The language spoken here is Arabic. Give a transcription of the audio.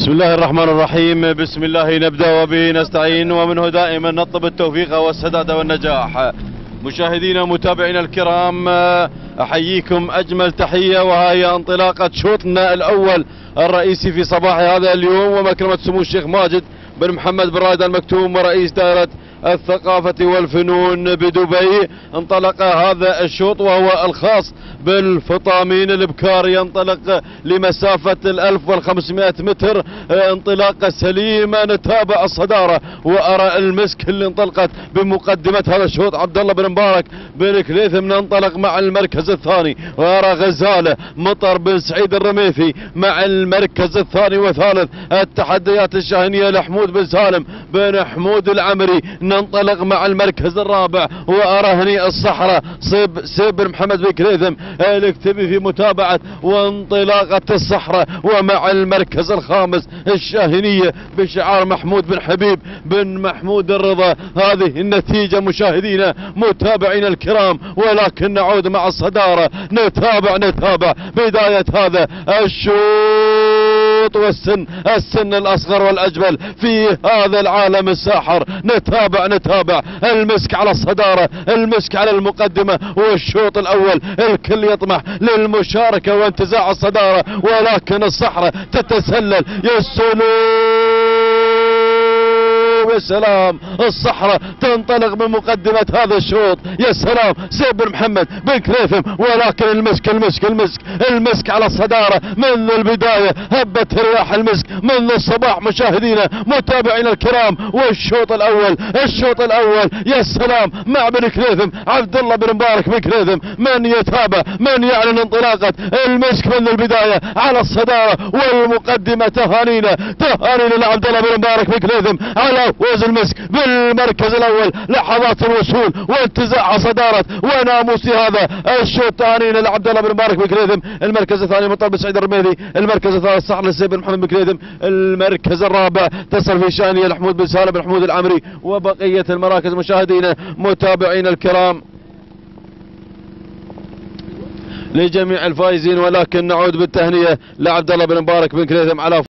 بسم الله الرحمن الرحيم. بسم الله نبدأ وبه نستعين، ومنه دائما نطلب التوفيق والسداد والنجاح. مشاهدينا متابعينا الكرام، أحييكم أجمل تحية، وهي انطلاقة شوطنا الأول الرئيسي في صباح هذا اليوم، ومكرمة سمو الشيخ ماجد بن محمد بن راشد المكتوم ورئيس دائرة الثقافة والفنون بدبي. انطلق هذا الشوط وهو الخاص بالفطامين البكار، ينطلق لمسافة 1500 متر انطلاقة سليمة. نتابع الصدارة وأرى المسك اللي انطلقت بمقدمة هذا الشوط عبد الله بن مبارك بن كليثم، ننطلق مع المركز الثاني، وأرى غزالة مطر بن سعيد الرميثي مع المركز الثاني والثالث. التحديات الشاهنية لحمود بن سالم بن حمود العمري، ننطلق مع المركز الرابع، وأرى هني الصحراء سيب بن محمد بن كليثم الاكتبي في متابعة وانطلاقة الصحراء، ومع المركز الخامس الشاهنية بشعار محمود بن حبيب بن محمود الرضا. هذه النتيجة مشاهدينا متابعينا الكرام، ولكن نعود مع الصدارة. نتابع بداية هذا الشوط والسن الأصغر والأجمل في هذا العالم الساحر. نتابع المسك على الصدارة، المسك على المقدمة، والشوط الأول الكل يطمح للمشاركة وانتزاع الصدارة، ولكن الصحراء تتسلل. يا سلام، الصحراء تنطلق بمقدمة هذا الشوط. يا سلام، سيب بن محمد بن كليثم، ولكن المسك على الصدارة منذ البداية. هبت رياح المسك منذ الصباح مشاهدينا متابعينا الكرام. والشوط الأول يا سلام مع بن كليثم عبد الله بن مبارك بن كليثم. من يتابع، من يعلن انطلاقة المسك منذ البداية على الصدارة والمقدمة. تهانينا لعبد الله بن مبارك بن كليثم على فوز المسك بالمركز الأول. لحظات الوصول وانتزاع صدارة وناموس هذا الشوط. تهانينا لعبد الله بن مبارك بن كليثم. المركز الثاني مطر بن سعيد الرميثي. المركز الثالث صحر لسيب بن محمد بن كليثم. المركز الرابع تصل في شانية لحمود بن سالم بن حمود العمري. وبقية المراكز مشاهدينا متابعينا الكرام لجميع الفائزين، ولكن نعود بالتهنئة لعبد الله بن مبارك بن كليثم على